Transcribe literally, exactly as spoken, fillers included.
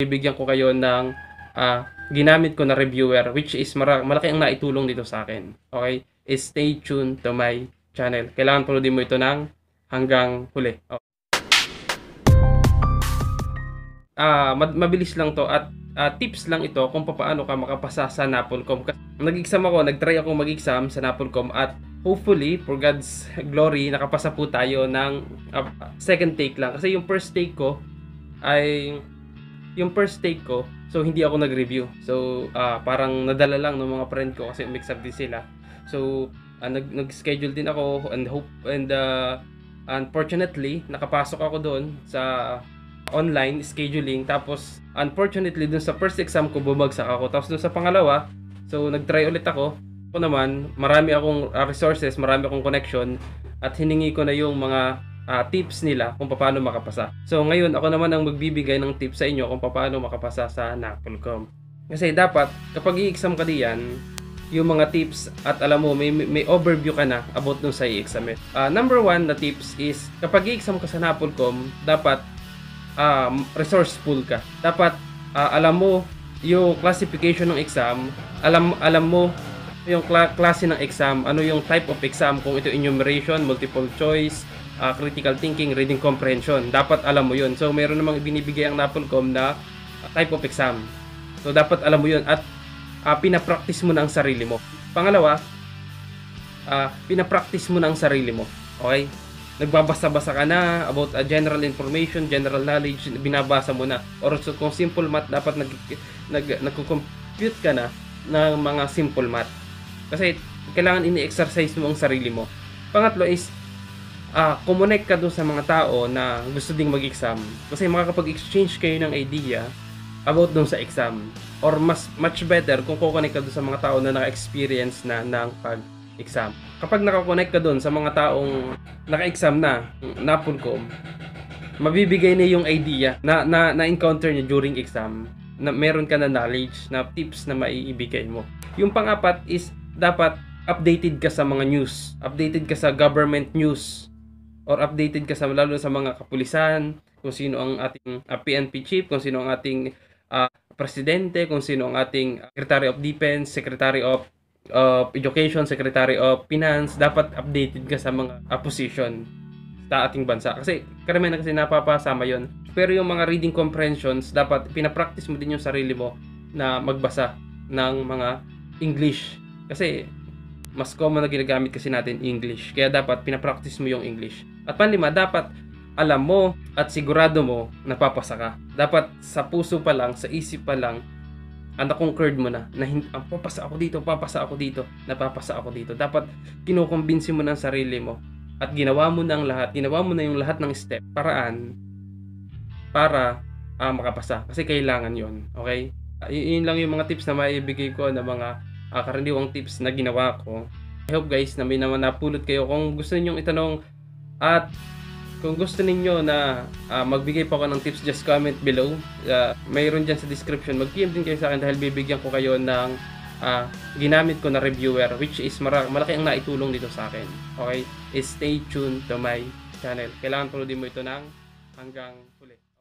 bibigyan ko kayo ng uh, ginamit ko na reviewer, which is mara- malaki ang naitulong dito sa akin. Okay? Stay tuned to my channel. Kailangan panoodin mo ito ng hanggang huli. Okay. Uh, mabilis lang to at uh, tips lang ito kung paano ka makapasa sa NAPOLCOM. Nag-exam ako, nag-try ako mag-exam sa NAPOLCOM at hopefully, for God's glory, nakapasa po tayo ng uh, second take lang. Kasi yung first take ko ay yung first take ko, so hindi ako nag-review. So, uh, parang nadala lang ng mga friend ko kasi mix up din sila. So, uh, nag nag-schedule din ako and hope and uh, unfortunately, nakapasok ako doon sa online scheduling. Tapos, unfortunately, dun sa first exam ko, bumagsak ako. Tapos dun sa pangalawa, so nag-try ulit ako. Ako naman, marami akong uh, resources, marami akong connection at hiningi ko na yung mga uh, tips nila kung paano makapasa. So ngayon, ako naman ang magbibigay ng tips sa inyo kung paano makapasa sa NAPOLCOM. Kasi dapat, kapag i-exam ka diyan, yung mga tips at alam mo, may, may overview ka na about dun sa i-exam. Uh, number one na tips is, kapag i-exam ka sa NAPOLCOM, dapat uh, resourceful ka. Dapat uh, alam mo yung classification ng exam, alam alam mo yung kla- klase ng exam, ano yung type of exam, kung ito enumeration, multiple choice, uh, critical thinking, reading comprehension. Dapat alam mo yun. So meron namang binibigay ang NAPOLCOM na uh, type of exam. So dapat alam mo yun at uh, pinapractice mo na ang sarili mo. Pangalawa, uh, pinapractice mo na ang sarili mo. Okay? Nagbabasa-basa ka na about uh, general information, general knowledge, binabasa mo na. Or so, kung simple math, dapat nag, nag, nagko-compute ka na ng mga simple math. Kasi kailangan ini-exercise mo ang sarili mo. Pangatlo is, uh, kumonect ka dun sa mga tao na gusto ding mag-exam. Kasi makakapag-exchange kayo ng idea about dun sa exam. Or mas much better kung kukonect ka dun sa mga tao na naka-experience na ng pag-exam. Kapag nakakonect ka dun sa mga taong naka-exam na, NAPOLCOM, mabibigay na yung idea na, na, na-encounter niya during exam, na meron ka na knowledge, na tips na maiibigay mo. Yung pang-apat is, dapat updated ka sa mga news. Updated ka sa government news. Or updated ka sa, lalo sa mga kapulisan, kung sino ang ating uh, P N P chief, kung sino ang ating uh, presidente, kung sino ang ating Secretary of Defense, Secretary of of Education, Secretary of Finance. Dapat updated ka sa mga uh, position sa ating bansa. Kasi karamihan na kasi napapasama yon. Pero yung mga reading comprehensions, dapat pinapractice mo din yung sarili mo na magbasa ng mga English. Kasi mas common na ginagamit kasi natin English. Kaya dapat pinapractice mo yung English. At panlima, dapat alam mo at sigurado mo na papasa ka. Dapat sa puso pa lang, sa isip pa lang, na-conquered mo na, na ah, papasa ako dito, papasa ako dito, napapasa ako dito. Dapat kinukumbinsi mo ng sarili mo at ginawa mo na ang lahat, ginawa mo na yung lahat ng step, paraan para uh, makapasa. Kasi kailangan yon. Okay? Uh, y- yun lang yung mga tips na maibigay ko na mga uh, karaniwang tips na ginawa ko. I hope guys na may naman napulot kayo. Kung gusto ninyong itanong at kung gusto ninyo na uh, magbigay pa ako ng tips, just comment below. Uh, mayroon dyan sa description. Mag-P M din kayo sa akin dahil bibigyan ko kayo ng uh, ginamit ko na reviewer, which is mara- malaki ang naitulong dito sa akin. Okay? Stay tuned to my channel. Kailangan panoodin mo ito ng hanggang huli.